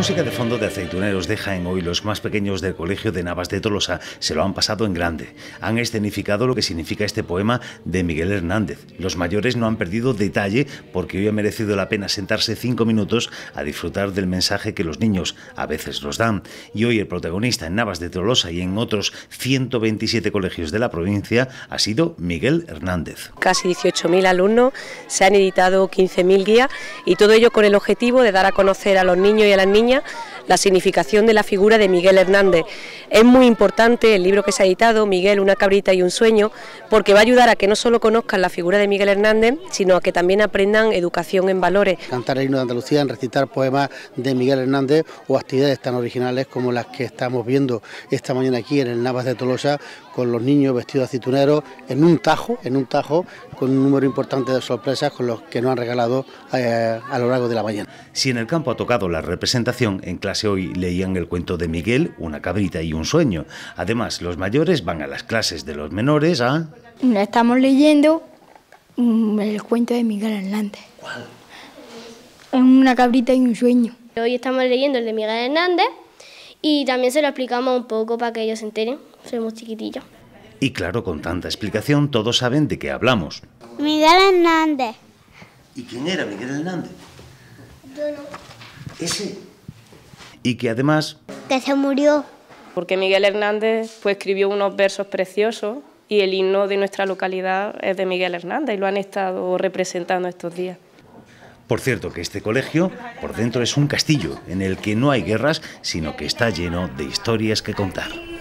música de fondo de Aceituneros de Jaén, hoy los más pequeños del Colegio de Navas de Tolosa se lo han pasado en grande. Han escenificado lo que significa este poema de Miguel Hernández. Los mayores no han perdido detalle porque hoy ha merecido la pena sentarse 5 minutos a disfrutar del mensaje que los niños a veces los dan. Y hoy el protagonista en Navas de Tolosa y en otros 127 colegios de la provincia ha sido Miguel Hernández. Casi 18.000 alumnos, se han editado 15.000 guías y todo ello con el objetivo de dar a conocer a los niños y a las niñas la significación de la figura de Miguel Hernández. Es muy importante el libro que se ha editado, Miguel, una cabrita y un sueño, porque va a ayudar a que no solo conozcan la figura de Miguel Hernández, sino a que también aprendan educación en valores. Cantar el himno de Andalucía, en recitar poemas de Miguel Hernández o actividades tan originales como las que estamos viendo esta mañana aquí en el Navas de Tolosa, con los niños vestidos de aceituneros en un tajo, con un número importante de sorpresas con los que nos han regalado a lo largo de la mañana. Si en el campo ha tocado la representación, en clase hoy leían el cuento de Miguel, una cabrita y un sueño. Además, los mayores van a las clases de los menores a... Estamos leyendo el cuento de Miguel Hernández. ¿Cuál? Una cabrita y un sueño. Hoy estamos leyendo el de Miguel Hernández y también se lo explicamos un poco para que ellos se enteren. Somos chiquitillos. Y claro, con tanta explicación todos saben de qué hablamos. Miguel Hernández. ¿Y quién era Miguel Hernández? Yo no. Ese. Y que además... Que se murió. Porque Miguel Hernández pues, escribió unos versos preciosos y el himno de nuestra localidad es de Miguel Hernández y lo han estado representando estos días. Por cierto, que este colegio por dentro es un castillo en el que no hay guerras, sino que está lleno de historias que contar.